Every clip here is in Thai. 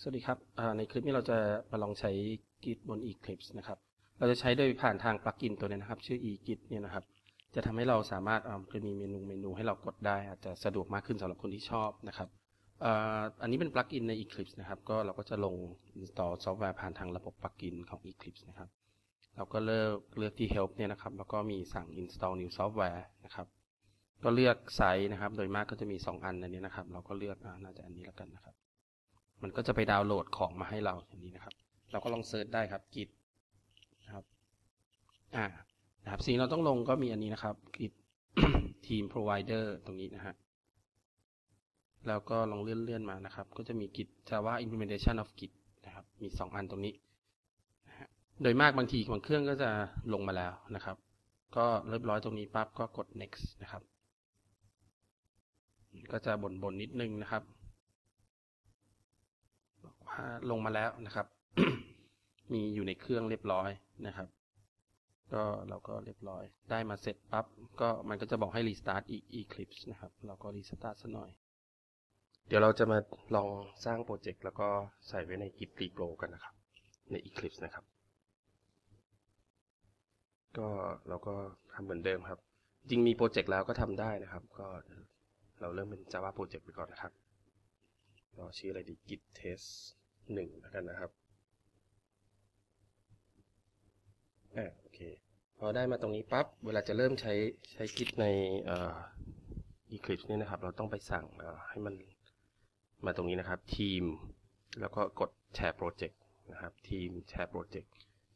สวัสดีครับในคลิปนี้เราจะมาลองใช้ Git บน Eclipse นะครับเราจะใช้โดยผ่านทางปลั๊กอินตัวนี้นะครับชื่อ eGit เนี่ยนะครับจะทำให้เราสามารถจะมีเมนูให้เรากดได้อาจจะสะดวกมากขึ้นสำหรับคนที่ชอบนะครับอันนี้เป็นปลั๊กอินใน Eclipse นะครับก็เราก็จะลง install ซอฟต์แวร์ผ่านทางระบบปลั๊กอินของ Eclipse นะครับเราก็เลือกที่ help เนี่ยนะครับแล้วก็มีสั่ง install new software นะครับก็เลือกไซส์นะครับโดยมากก็จะมี2อันในนี้นะครับเราก็เลือกน่าจะอันนี้แล้วกันนะครับมันก็จะไปดาวน์โหลดของมาให้เราอย่างนี้นะครับเราก็ลองเซิร์ชได้ครับ Git นะครับนะครับสิ่งเราต้องลงก็มีอันนี้นะครับ Git Team Provider ตรงนี้นะฮะแล้วก็ลองเลื่อนมานะครับก็จะมี Git Java Implementation of Git นะครับมี2อันตรงนี้นะฮะโดยมากบางทีบางเครื่องก็จะลงมาแล้วนะครับก็เรียบร้อยตรงนี้ปั๊บก็กด next นะครับก็จะบ่นนิดนึงนะครับลงมาแล้วนะครับ มีอยู่ในเครื่องเรียบร้อยนะครับก็เราก็เรียบร้อยได้มาเสร็จปั๊บก็มันก็จะบอกให้ restart Eclipse นะครับเราก็ restart ซะหน่อยเดี๋ยวเราจะมาลองสร้างโปรเจกต์แล้วก็ใส่ไว้ใน Git Repo กันนะครับใน Eclipse นะครับก็เราก็ทำเหมือนเดิมครับจริงมีโปรเจกต์แล้วก็ทำได้นะครับก็เราเริ่มเป็น Java Project ไปก่อนนะครับก็ชื่ออะไรดี Git Test 1แล้วกันนะครับโอเคพอได้มาตรงนี้ปั๊บเวลาจะเริ่มใช้ Git ในEclipse เนี่ยนะครับเราต้องไปสั่งให้มันมาตรงนี้นะครับทีมแล้วก็กดแชร์โปรเจกต์นะครับทีมแชร์โปรเจกต์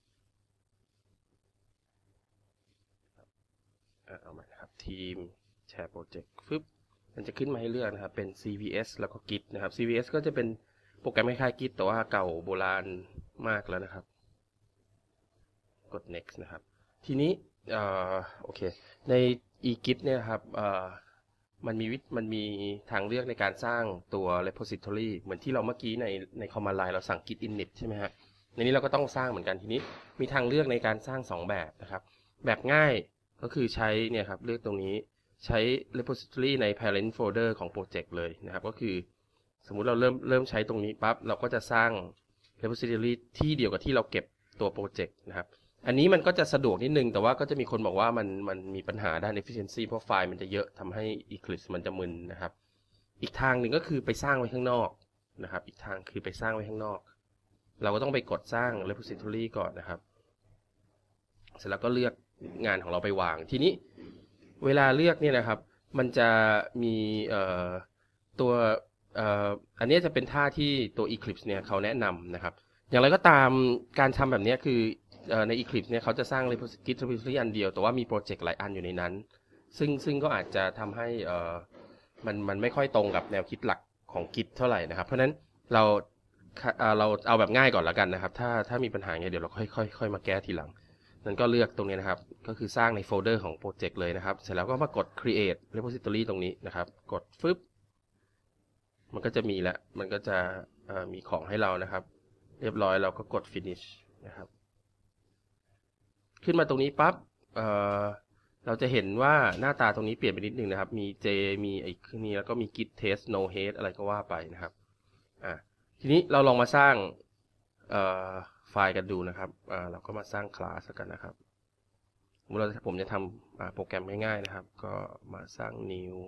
เอาใหม่นะครับทีมแชร์โปรเจกต์มันจะขึ้นมาให้เลือกนะครับเป็น CVS แล้วก็ Git นะครับ CVS ก็จะเป็นโปรแกรมคล้ายๆ Git แต่ว่าเก่าโบราณมากแล้วนะครับกด next นะครับทีนี้โอเคใน eGit เนี่ยครับมันมีทางเลือกในการสร้างตัว repository เหมือนที่เราเมื่อกี้ใน command line เราสั่ง git init ใช่ไหมฮะในนี้เราก็ต้องสร้างเหมือนกันทีนี้มีทางเลือกในการสร้าง2แบบนะครับแบบง่ายก็คือใช้เนี่ยครับเลือกตรงนี้ใช้ repository ใน parent folder ของโปรเจกต์เลยนะครับก็คือสมมุติเราเริ่มใช้ตรงนี้ปั๊บเราก็จะสร้าง repository ที่เดียวกับที่เราเก็บตัวโปรเจกต์นะครับอันนี้มันก็จะสะดวกนิดนึงแต่ว่าก็จะมีคนบอกว่ามันมีปัญหาด้าน efficiency เพราะไฟล์มันจะเยอะทำให้ Eclipse มันจะมึนนะครับอีกทางหนึ่งก็คือไปสร้างไว้ข้างนอกนะครับอีกทางคือไปสร้างไว้ข้างนอกเราก็ต้องไปกดสร้าง repository ก่อนนะครับเสร็จแล้วก็เลือกงานของเราไปวางทีนี้เวลาเลือกเนี่ยนะครับมันจะมีตัวอันนี้จะเป็นท่าที่ตัว Eclipse เนี่ยเขาแนะนำนะครับอย่างไรก็ตามการทำแบบนี้คือใน Eclipse เนี่ยเขาจะสร้าง Git repository อันเดียวแต่ว่ามีโปรเจกต์หลายอันอยู่ในนั้นซึ่งก็อาจจะทำให้มันไม่ค่อยตรงกับแนวคิดหลักของ Git เท่าไหร่นะครับเพราะฉะนั้นเราเอาแบบง่ายก่อนแล้วกันนะครับถ้ามีปัญหาเงี้ยเดี๋ยวเราค่อยมาแก้ทีหลังนั้นก็เลือกตรงนี้นะครับก็คือสร้างในโฟลเดอร์ของโปรเจกต์เลยนะครับเสร็จแล้วก็มากด create repository ตรงนี้นะครับกดฟึบมันก็จะมีแล้วมันก็จะมีของให้เรานะครับเรียบร้อยเราก็กด finish นะครับขึ้นมาตรงนี้ปั๊บเราจะเห็นว่าหน้าตาตรงนี้เปลี่ยนไปนิดนึงนะครับมี J มีไอ้นี่แล้วก็มี Git Test No Head อะไรก็ว่าไปนะครับทีนี้เราลองมาสร้างไฟล์กันดูนะครับเราก็มาสร้างคลาสกันนะครับผมจะทำโปรแกรมง่ายๆนะครับก็มาสร้าง new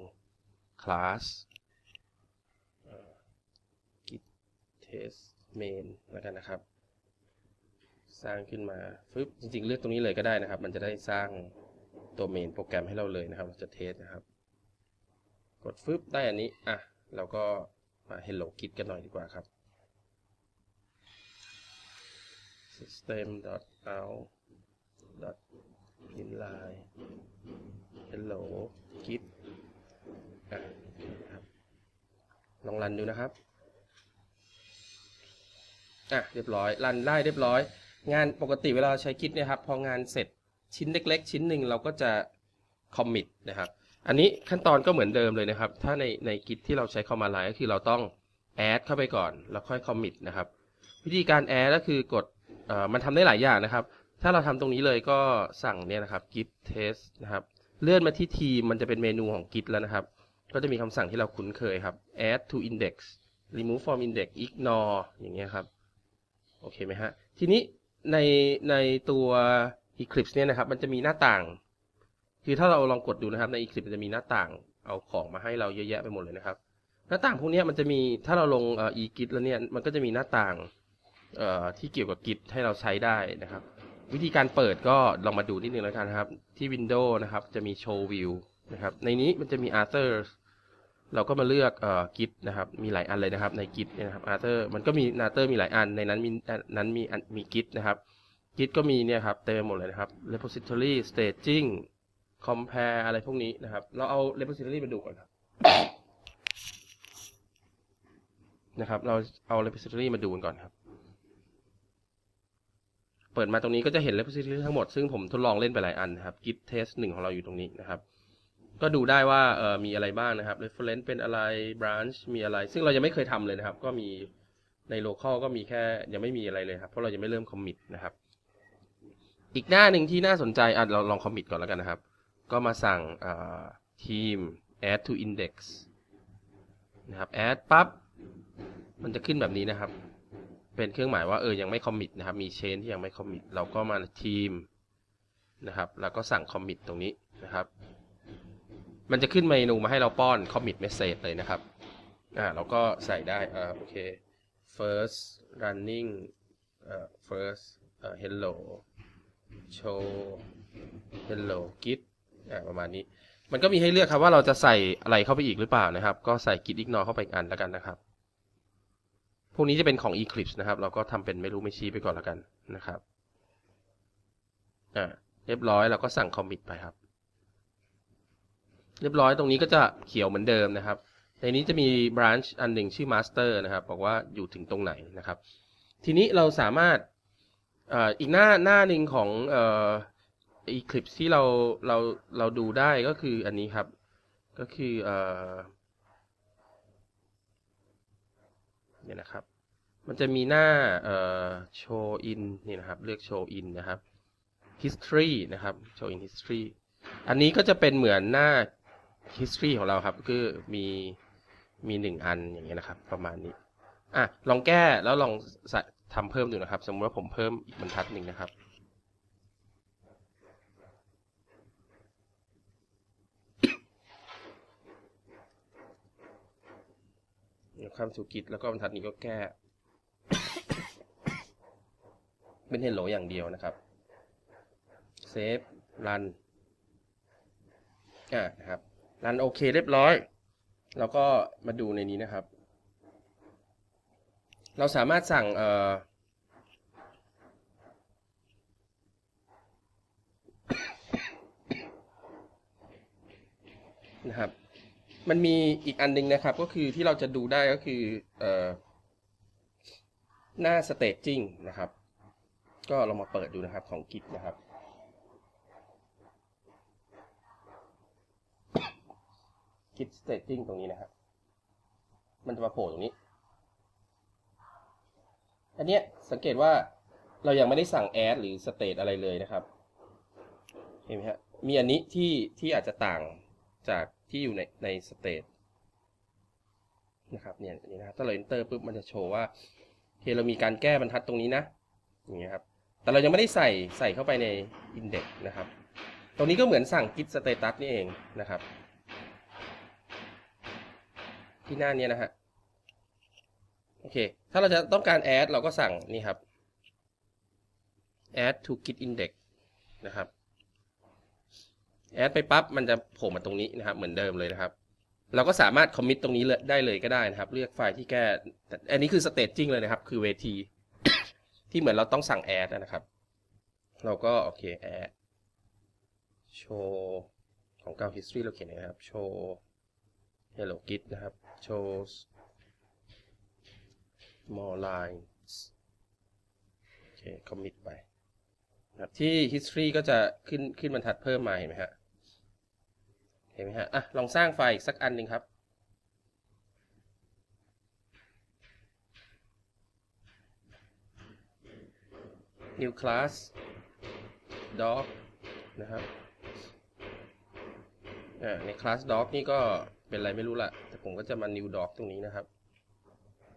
class Git Test Main แล้วกันนะครับสร้างขึ้นมาจริงๆเลือกตรงนี้เลยก็ได้นะครับมันจะได้สร้างตัวเมนโปรแกรมให้เราเลยนะครับเราจะเทสนะครับกดได้อันนี้เราก็มา Hello Git กันหน่อยดีกว่าครับ system.out.println Hello Git ลองรันดูนะครับเรียบร้อยรันได้เรียบร้อยงานปกติเวลาใช้ Git เนี่ยครับพองานเสร็จชิ้นเล็กๆชิ้นหนึ่งเราก็จะ commit นะครับอันนี้ขั้นตอนก็เหมือนเดิมเลยนะครับถ้าใน Git ที่เราใช้ command line ก็คือเราต้อง add เข้าไปก่อนแล้วค่อย commit นะครับวิธีการ add ก็คือกดมันทำได้หลายอย่างนะครับถ้าเราทำตรงนี้เลยก็สั่งเนี่ยนะครับ git test นะครับเลื่อนมาที่ทีมมันจะเป็นเมนูของ Git แล้วนะครับก็จะมีคำสั่งที่เราคุ้นเคยครับ add to index remove from index ignore อย่างเงี้ยครับโอเคไหมฮะทีนี้ในตัว Eclipse เนี่ยนะครับมันจะมีหน้าต่างคือถ้าเราลองกดดูนะครับใน Eclipse มันจะมีหน้าต่างเอาของมาให้เราเยอะแยะไปหมดเลยนะครับหน้าต่างพวกนี้มันจะมีถ้าเราลงe-git แล้วเนี่ยมันก็จะมีหน้าต่างที่เกี่ยวกับ Git ให้เราใช้ได้นะครับวิธีการเปิดก็ลองมาดูนิดนึงแล้วกันนะครับที่ Windows นะครับจะมี Show View นะครับในนี้มันจะมี Others เราก็มาเลือกGit นะครับมีหลายอันเลยนะครับใน Git เนี่ยนะครับ Other มันก็มี Other มีหลายอันในนั้นมี Git นะครับ Git ก็มีเนี่ยครับเต็มไปหมดเลยนะครับ Repository Staging Compare อะไรพวกนี้นะครับเราเอา Repository มาดูก่อนครับนะครับเราเอา Repository มาดูกันก่อนครับเปิดมาตรงนี้ก็จะเห็น repository ทั้งหมดซึ่งผมทดลองเล่นไปหลายอันนะครับ git test 1ของเราอยู่ตรงนี้นะครับก็ดูได้ว่ามีอะไรบ้างนะครับ reference เป็นอะไร branch มีอะไรซึ่งเรายังไม่เคยทำเลยนะครับก็มีใน local ก็มีแค่ยังไม่มีอะไรเลยครับเพราะเรายังไม่เริ่ม commit นะครับอีกหน้าหนึ่งที่น่าสนใจเราลอง commit ก่อนแล้วกันนะครับก็มาสั่งteam add to index นะครับ add ปั๊บมันจะขึ้นแบบนี้นะครับเป็นเครื่องหมายว่ายังไม่คอมมิตนะครับมีเชนที่ยังไม่คอมมิตเราก็มาทีมนะครับแล้วก็สั่งคอมมิตตรงนี้นะครับมันจะขึ้นเมนูมาให้เราป้อนคอมมิตเมสเซจเลยนะครับเราก็ใส่ได้โอเค first running first hello show hello git ประมาณนี้มันก็มีให้เลือกครับว่าเราจะใส่อะไรเข้าไปอีกหรือเปล่านะครับก็ใส่ git ignore เข้าไปอีกอันแล้วกันนะครับพวกนี้จะเป็นของ Eclipse นะครับเราก็ทำเป็นไม่รู้ไม่ชี้ไปก่อนแล้วกันนะครับเรียบร้อยเราก็สั่ง commit ไปครับเรียบร้อยตรงนี้ก็จะเขียวเหมือนเดิมนะครับในนี้จะมี branch อันหนึ่งชื่อ master นะครับบอกว่าอยู่ถึงตรงไหนนะครับทีนี้เราสามารถอีกหน้าหนึ่งของEclipse ที่เราดูได้ก็คืออันนี้ครับก็คือเนี่ยนะครับมันจะมีหน้าshow in นี่นะครับเลือก show in นะครับ history นะครับ show in history อันนี้ก็จะเป็นเหมือนหน้า history ของเราครับคือมี1อันอย่างเงี้ยนะครับประมาณนี้ลองแก้แล้วลองทำเพิ่มดูนะครับสมมติว่าผมเพิ่มอีกบรรทัดหนึ่งนะครับข้ามสู่ Git แล้วก็บรรทัดนี้ก็แก้เป็น hello อย่างเดียวนะครับ save run นะครับ run โอเคเรียบร้อยแล้วก็มาดูในนี้นะครับเราสามารถสั่งนะครับมันมีอีกอันนึงนะครับก็คือที่เราจะดูได้ก็คือหน้า staging นะครับก็เรามาเปิดดูนะครับของ Git นะครับ Git staging ตรงนี้นะครับมันจะมาโผล่ตรงนี้อันเนี้ยสังเกตว่าเรายังไม่ได้สั่ง add หรือ state อะไรเลยนะครับเห็นไหมฮะมีอันนี้ที่อาจจะต่างจากที่อยู่ใน state นะครับเนี่ยนี่นะครับถ้าเรา enter ปุ๊บมันจะโชว์ว่าโอเคเรามีการแก้บรรทัดตรงนี้นะอย่างเงี้ยครับแต่เรายังไม่ได้ใส่เข้าไปใน index นะครับตรงนี้ก็เหมือนสั่ง git status นี่เองนะครับที่หน้านี้นะฮะโอเคถ้าเราจะต้องการ add เราก็สั่งนี่ครับ add to git index นะครับ add ไปปั๊บมันจะโผล่มาตรงนี้นะครับเหมือนเดิมเลยนะครับเราก็สามารถ commit ตรงนี้ได้เลยก็ได้นะครับเลือกไฟล์ที่แก้อันนี้คือ staging เลยนะครับคือเวที ที่เหมือนเราต้องสั่ง add นะครับเราก็โอเค add show ของเก่า history เราเขียนนะครับ show hello git นะครับ show more lines โอเค commit ไปนะครับที่ history ก็จะขึ้นบรรทัดเพิ่มมาเห็นไหมฮะเห็นไหมฮะลองสร้างไฟล์อีกสักอันหนึ่งครับ new class doc นะครับใน class doc นี่ก็เป็นอะไรไม่รู้ละแต่ผมก็จะมา new doc ตรงนี้นะครับ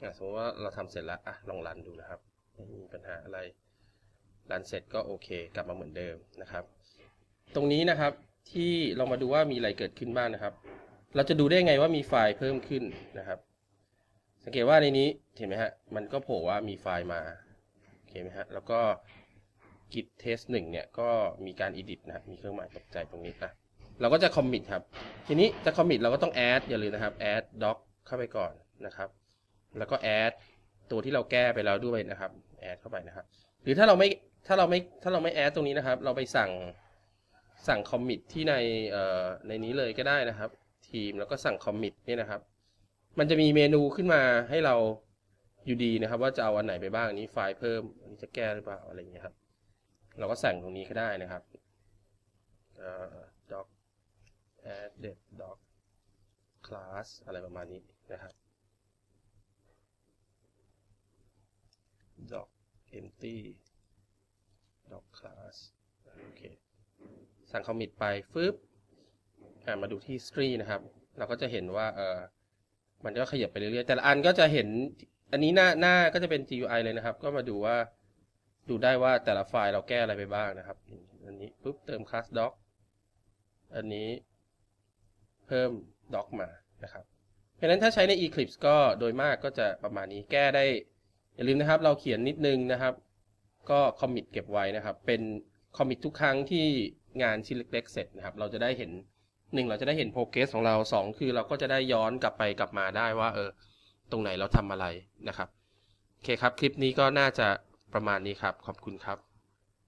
สมมติว่าเราทำเสร็จแล้วลองรันดูนะครับไม่มีปัญหาอะไรรันเสร็จก็โอเคกลับมาเหมือนเดิมนะครับตรงนี้นะครับที่เรามาดูว่ามีอะไรเกิดขึ้นบ้างนะครับเราจะดูได้ไงว่ามีไฟล์เพิ่มขึ้นนะครับสังเกตว่าในนี้เห็นไหมฮะมันก็โผล่ว่ามีไฟล์มาโอเคไหมฮะแล้วก็ git test 1เนี่ยก็มีการ edit นะมีเครื่องหมายตกใจตรงนี้เราก็จะ commit ครับทีนี้จะ commit เราก็ต้อง add อย่าลืมนะครับ add doc เข้าไปก่อนนะครับแล้วก็ add ตัวที่เราแก้ไปแล้วด้วยนะครับ add เข้าไปนะครับหรือถ้าเราไม่ add ตรงนี้นะครับเราไปสั่ง commit ที่ในนี้เลยก็ได้นะครับทีมแล้วก็สั่ง commit นี่นะครับมันจะมีเมนูขึ้นมาให้เราอยู่ดีนะครับว่าจะเอาอันไหนไปบ้างนี้ไฟล์เพิ่มอันนี้จะแก้หรือเปล่าอะไรอย่างเงี้ยครับเราก็สั่งตรงนี้ก็ได้นะครับdoc added doc class อะไรประมาณนี้นะครับ doc empty doc class โอเคสั่ง commit ไปฟึบมาดูที่ tree นะครับเราก็จะเห็นว่ามันก็ขยับไปเรื่อยๆแต่ละอันก็จะเห็นอันนี้หน้าก็จะเป็น GUI เลยนะครับก็มาดูได้ว่าแต่ละไฟล์เราแก้อะไรไปบ้างนะครับอันนี้ปุ๊บเติม class doc อันนี้เพิ่ม doc มานะครับเพราะฉะนั้นถ้าใช้ใน Eclipse ก็โดยมากก็จะประมาณนี้แก้ได้อย่าลืมนะครับเราเขียนนิดนึงนะครับก็ commit เก็บไว้นะครับเป็น commit ทุกครั้งที่งานชิ้นเล็กๆเสร็จนะครับเราจะได้เห็น1เราจะได้เห็น progress ของเรา2คือเราก็จะได้ย้อนกลับไปกลับมาได้ว่าตรงไหนเราทำอะไรนะครับโอเคครับคลิปนี้ก็น่าจะประมาณนี้ครับขอบคุณครับ